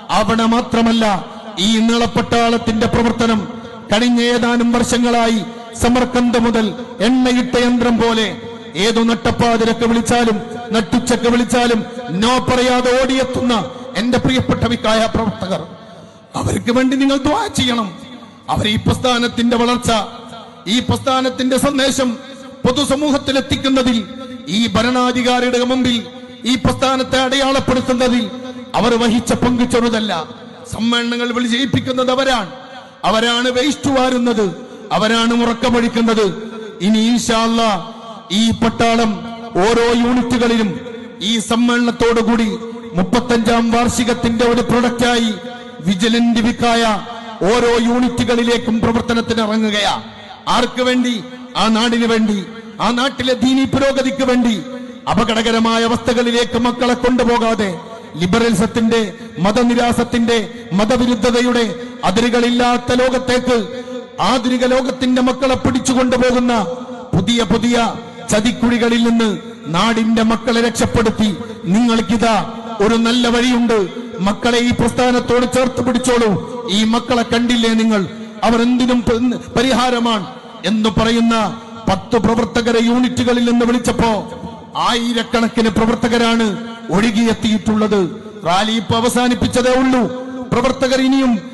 അവിടെ മാത്രമല്ല, ഈ നീളപ്പട്ടാളത്തിന്റെ പ്രവർത്തനം കഴിഞ്ഞ ഏതാനും വർഷങ്ങളായി സമർക്കന്ത് മുതൽ എണ്ണയിട്ട യന്ത്രം പോലെ ഏതു നട്ടപ്പാതിരക്ക് വിളിച്ചാലും നട്ടുച്ചക്ക് വിളിച്ചാലും നോ പറയാതെ ഓടിയെത്തുന്ന എന്റെ പ്രിയപ്പെട്ട വിക്കായ പ്രവർത്തകർ, അവർക്ക് വേണ്ടി നിങ്ങൾ ദുആ ചെയ്യണം. അവർ ഈ പ്രസ്ഥാനത്തിന്റെ വളർച്ച, ഈ പ്രസ്ഥാനത്തിന്റെ സന്ദേശം പൊതുസമൂഹത്തിൽ എത്തിക്കുന്നതിൽ, ഈ ഭരണാധികാരിയുടെ മുമ്പിൽ ഈ പ്രസ്ഥാനത്തെ അടയാളപ്പെടുത്തുന്നതിൽ അവർ വഹിച്ച പങ്ക് ചെറുതല്ല. സമ്മേളനങ്ങൾ വിജയിപ്പിക്കുന്നത് അവരാണ് വേസ്റ്റ് വാരുന്നത്, അവരാണ് മുറക്കമൊഴിക്കുന്നത്. ഇനി ഇൻഷാ അല്ലാഹ് ഈ പട്ടാളം ഓരോ യൂണിറ്റുകളിലും ഈ സമ്മേളനത്തോടുകൂടി 35ാം വാർഷികത്തിന്റെ ഒരു പ്രൊഡക്റ്റായി വിജിലന്റ് വിക്കായ ഓരോ യൂണിറ്റുകളിലേക്കും പ്രവർത്തനത്തിന് ഇറങ്ങുകയാ. ആർക്ക് വേണ്ടി? ആ നാടിന് വേണ്ടി, ആ നാട്ടിലെ ദീനീ പുരോഗതിക്ക് വേണ്ടി. അപകടകരമായ അവസ്ഥകളിലേക്ക് മക്കളെ കൊണ്ടുപോകാതെ, ലിബറലിസത്തിന്റെ, മതനിരാസത്തിന്റെ, മതവിരുദ്ധതയുടെ അതിരുകളില്ലാത്ത ലോകത്തേക്ക് ആധുനിക ലോകത്തിന്റെ മക്കളെ പിടിച്ചുകൊണ്ടുപോകുന്ന പുതിയ പുതിയ ചതിക്കുഴികളിൽ നിന്ന് നാടിന്റെ മക്കളെ രക്ഷപ്പെടുത്തി നിങ്ങൾക്കിതാ ഒരു നല്ല വഴിയുണ്ട്. മക്കളെ ഈ പ്രസ്ഥാനത്തോട് ചേർത്ത് പിടിച്ചോളൂ. ഈ മക്കളെ കണ്ടില്ലേ നിങ്ങൾ? അവർ എന്തിനും പരിഹാരമാണ് എന്ന് പറയുന്ന 10 പ്രവർത്തകരെ യൂണിറ്റുകളിൽ നിന്ന് വിളിച്ചപ്പോ ആയിരക്കണക്കിന് പ്രവർത്തകരാണ് ഒഴുകിയെത്തിയിട്ടുള്ളത്. റാലി ഇപ്പൊ അവസാനിപ്പിച്ചതേ ഉള്ളൂ. പ്രവർത്തകർ ഇനിയും